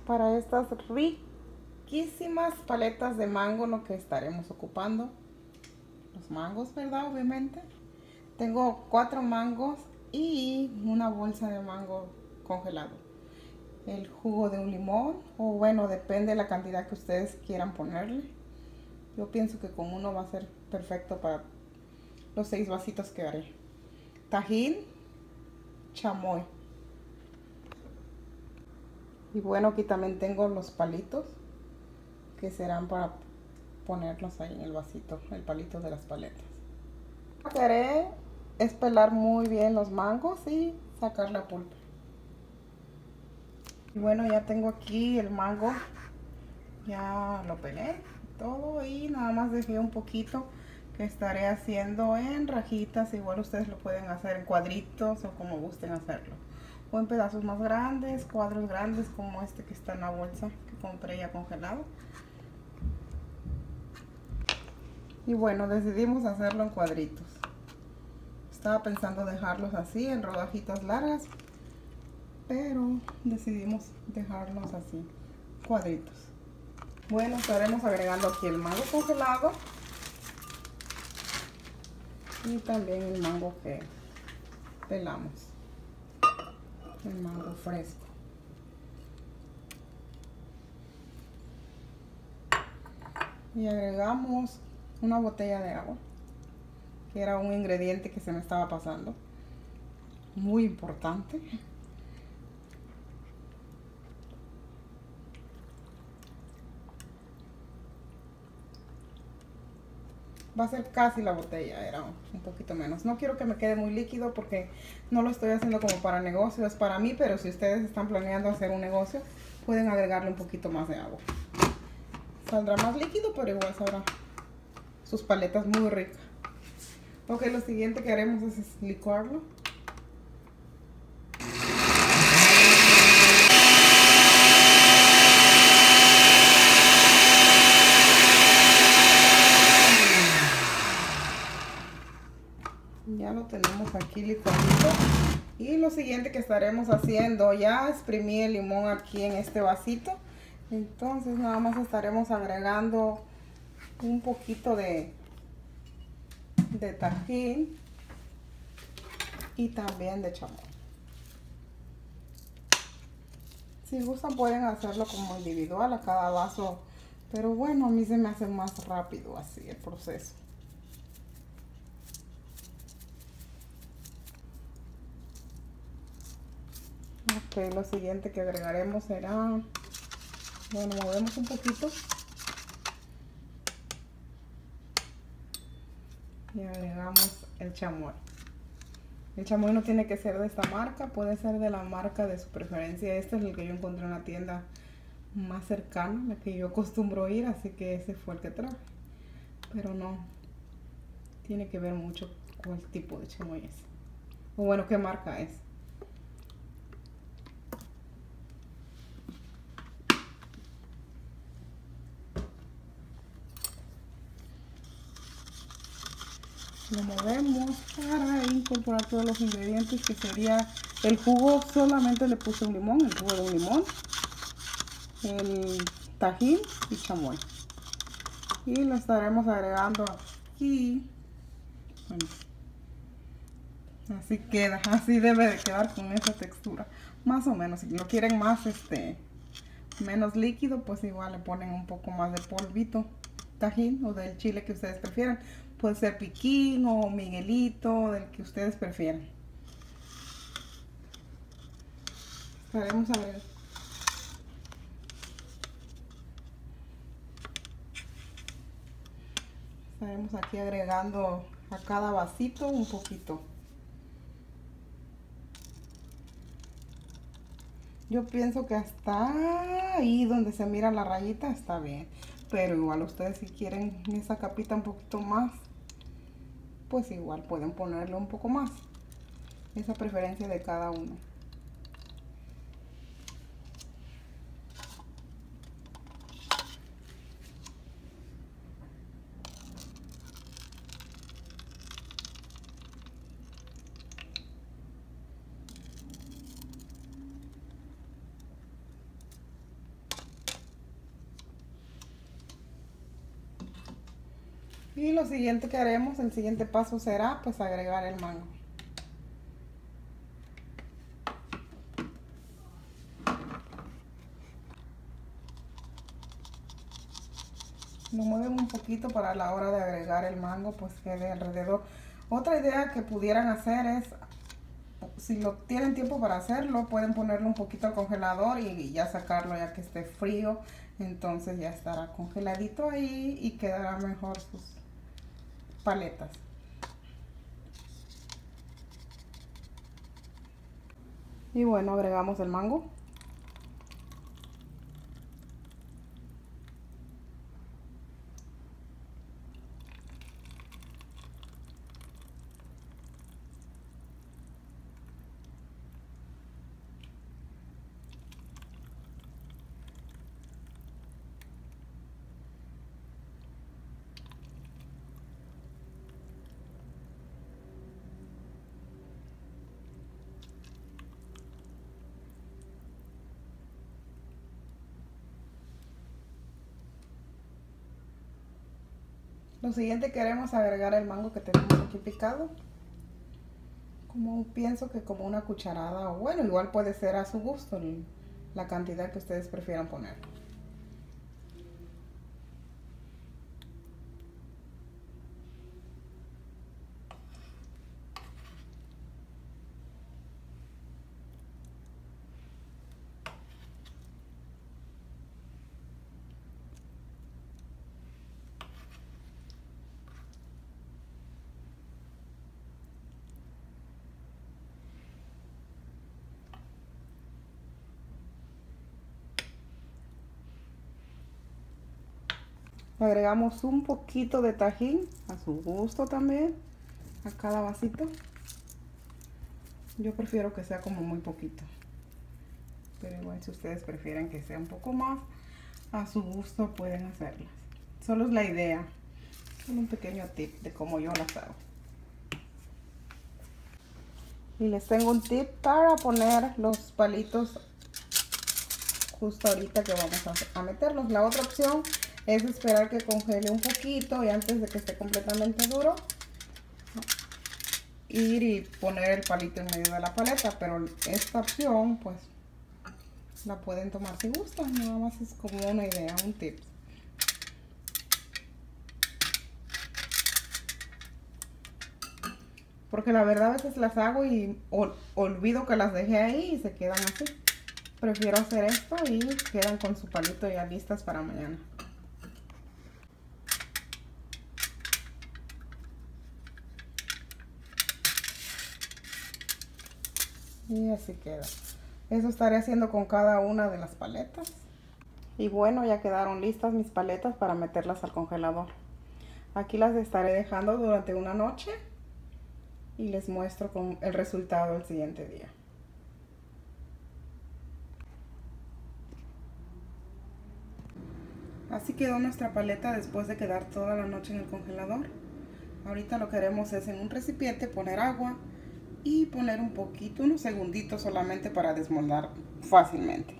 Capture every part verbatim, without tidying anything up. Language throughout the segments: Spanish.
para estas riquísimas paletas de mango, lo que estaremos ocupando, los mangos, ¿verdad? Obviamente. Tengo cuatro mangos y una bolsa de mango congelado. El jugo de un limón, o bueno, depende de la cantidad que ustedes quieran ponerle. Yo pienso que con uno va a ser perfecto para los seis vasitos que haré. Tajín, chamoy. Y bueno, aquí también tengo los palitos que serán para ponerlos ahí en el vasito, el palito de las paletas. Lo que haré es pelar muy bien los mangos y sacar la pulpa. Y bueno, ya tengo aquí el mango, ya lo pelé todo y nada más dejé un poquito que estaré haciendo en rajitas. Igual ustedes lo pueden hacer en cuadritos o como gusten hacerlo, o en pedazos más grandes, cuadros grandes como este que está en la bolsa que compré ya congelado. Y bueno, decidimos hacerlo en cuadritos. Estaba pensando dejarlos así en rodajitas largas, pero decidimos dejarlos así, cuadritos. Bueno, estaremos agregando aquí el mango congelado y también el mango que pelamos, el mango fresco. Y agregamos una botella de agua, que era un ingrediente que se me estaba pasando, muy importante. Va a ser casi la botella, era un poquito menos. No quiero que me quede muy líquido porque no lo estoy haciendo como para negocio, es para mí, pero si ustedes están planeando hacer un negocio, pueden agregarle un poquito más de agua. Saldrá más líquido, pero igual sabrá sus paletas muy ricas. Ok, lo siguiente que haremos es licuarlo. Ya lo tenemos aquí licuadito. Y lo siguiente que estaremos haciendo, ya exprimí el limón aquí en este vasito. Entonces nada más estaremos agregando un poquito de, de tajín y también de chamoy. Si gustan pueden hacerlo como individual a cada vaso, pero bueno, a mí se me hace más rápido así el proceso. Ok, lo siguiente que agregaremos será, bueno, movemos un poquito y agregamos el chamoy. El chamoy no tiene que ser de esta marca, puede ser de la marca de su preferencia. Este es el que yo encontré en la tienda más cercana, la que yo acostumbro ir, así que ese fue el que traje. Pero no, tiene que ver mucho con el tipo de chamoy es. O bueno, qué marca es. Lo movemos para incorporar todos los ingredientes, que sería el jugo. Solamente le puse un limón, el jugo de un limón, el tajín y chamoy, y lo estaremos agregando aquí. Bueno, así queda, así debe de quedar con esa textura, más o menos. Si lo quieren más este menos líquido, pues igual le ponen un poco más de polvito tajín o del chile que ustedes prefieran. Puede ser piquín o miguelito, del que ustedes prefieran. Estaremos agregando. Estaremos aquí agregando a cada vasito un poquito. Yo pienso que hasta ahí donde se mira la rayita está bien, pero igual ustedes si quieren esa capita un poquito más, pues igual pueden ponerle un poco más. Esa preferencia de cada uno. Y lo siguiente que haremos, el siguiente paso será pues agregar el mango. Lo mueven un poquito para la hora de agregar el mango, pues quede alrededor. Otra idea que pudieran hacer es, si lo tienen tiempo para hacerlo, pueden ponerlo un poquito al congelador y ya sacarlo ya que esté frío. Entonces ya estará congeladito ahí y quedará mejor sus paletas. Y bueno, agregamos el mango. Lo siguiente queremos agregar el mango que tenemos aquí picado. Como pienso que como una cucharada, o bueno, igual puede ser a su gusto la cantidad que ustedes prefieran poner. Agregamos un poquito de tajín a su gusto también a cada vasito. Yo prefiero que sea como muy poquito, pero igual si ustedes prefieren que sea un poco más, a su gusto pueden hacerlas. Solo es la idea, solo un pequeño tip de cómo yo las hago. Y les tengo un tip para poner los palitos justo ahorita que vamos a, a meterlos. La otra opción es esperar que congele un poquito y antes de que esté completamente duro, ir y poner el palito en medio de la paleta. Pero esta opción pues la pueden tomar si gustan, nada más es como una idea, un tip. Porque la verdad a veces las hago y ol, olvido que las dejé ahí y se quedan así. Prefiero hacer esto y quedan con su palito ya listas para mañana. Y así queda. Eso estaré haciendo con cada una de las paletas. Y bueno, ya quedaron listas mis paletas para meterlas al congelador. Aquí las estaré dejando durante una noche y les muestro con el resultado el siguiente día. Así quedó nuestra paleta después de quedar toda la noche en el congelador. Ahorita lo que haremos es en un recipiente poner agua y poner un poquito, unos segunditos solamente para desmoldar fácilmente.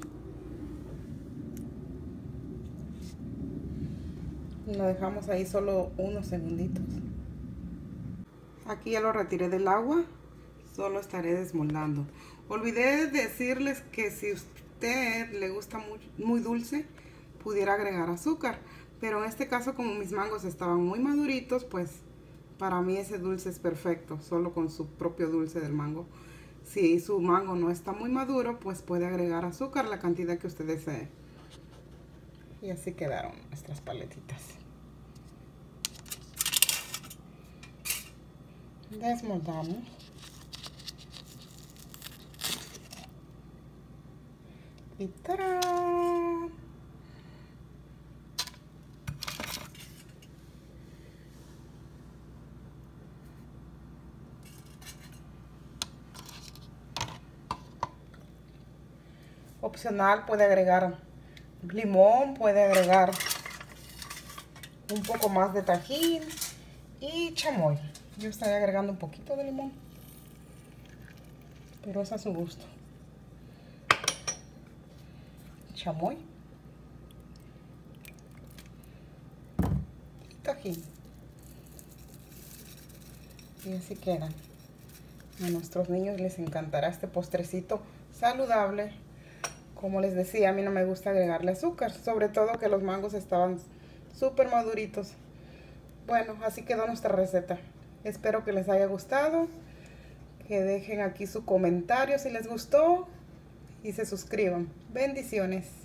Lo dejamos ahí solo unos segunditos. Aquí ya lo retiré del agua, solo estaré desmoldando. Olvidé decirles que si usted le gusta muy, muy dulce, pudiera agregar azúcar. Pero en este caso, como mis mangos estaban muy maduritos, pues para mí ese dulce es perfecto, solo con su propio dulce del mango. Si su mango no está muy maduro, pues puede agregar azúcar, la cantidad que usted desee. Y así quedaron nuestras paletitas. Desmoldamos. Y ¡tarán! Opcional, puede agregar limón, puede agregar un poco más de tajín y chamoy. Yo estaré agregando un poquito de limón, pero es a su gusto. Chamoy y tajín. Y así quedan. A nuestros niños les encantará este postrecito saludable. Como les decía, a mí no me gusta agregarle azúcar, sobre todo que los mangos estaban súper maduritos. Bueno, así quedó nuestra receta. Espero que les haya gustado, que dejen aquí su comentario si les gustó y se suscriban. Bendiciones.